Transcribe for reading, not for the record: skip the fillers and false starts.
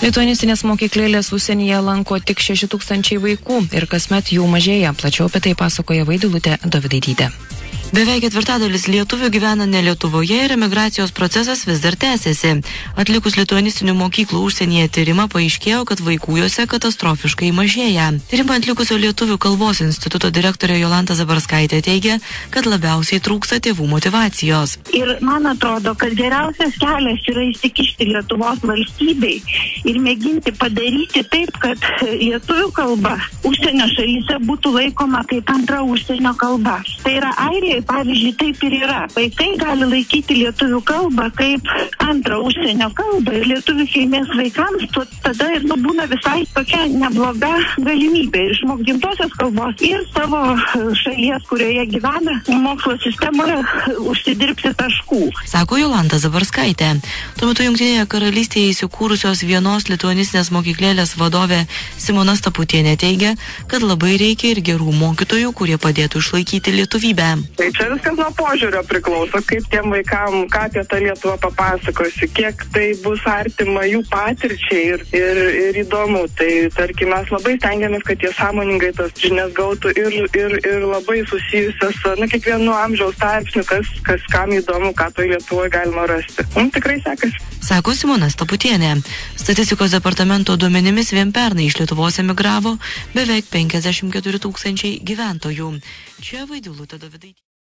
Lituanistinės mokyklėlės užsienyje lanko tik 6000 vaikų ir kasmet jų mažėja. Plačiau apie tai pasakoja Vaidilutė Dovydaitytė. Beveik ketvirtadalis lietuvių gyvena ne Lietuvoje ir emigracijos procesas vis dar tęsiasi. Atlikus lituanistinių mokyklų užsienyje tyrimą paaiškėjo, kad vaikų juose katastrofiškai mažėja. Tyrimą atlikusio Lietuvių kalbos instituto direktorė Jolanta Zabarskaitė teigia, kad labiausiai trūksta tėvų motyvacijos. Ir man atrodo, kad geriausias kelias yra įsikišti Lietuvos valstybei ir mėginti padaryti taip, kad lietuvių kalba užsienio šalyse būtų laikoma kaip antra užsienio kalba. Tai yra Airijai, pavyzdžiui, taip ir yra. Vaikai gali laikyti lietuvių kalbą kaip antrą užsienio kalbą ir lietuvių kilmės vaikams tada ir būna visai tokia nebloga galimybė išmokti gimtosios kalbos ir savo šalies, kurioje gyvena, mokslo sistemoje užsidirbti taškų. Sako Jolanta Zabarskaitė. Tuo metu Jungtinėje karalystėje įsikūrusios vienos lituanistinės mokyklėlės vadovė Simona Staputienė teigia, kad labai reikia ir gerų mokytojų, kurie padėtų išlaikyti lietuvybę. Tai čia viskas nuo požiūrio priklauso, kaip tiem vaikam, ką apie tą Lietuvą papasakosi, kiek tai bus artima jų patirčiai ir įdomu. Tai tarkim, mes labai stengiamės, kad jie sąmoningai tas žinias gautų ir labai susijusias, kiekvienu amžiaus tarpsniu, kas kam įdomu, ką toj Lietuvoje galima rasti. Tikrai sekasi. Sako Simona Staputienė. Statistikos departamento duomenimis vien pernai iš Lietuvos emigravo beveik 54 000 gyventojų. Čia Vaidilutė Dovydaitytė.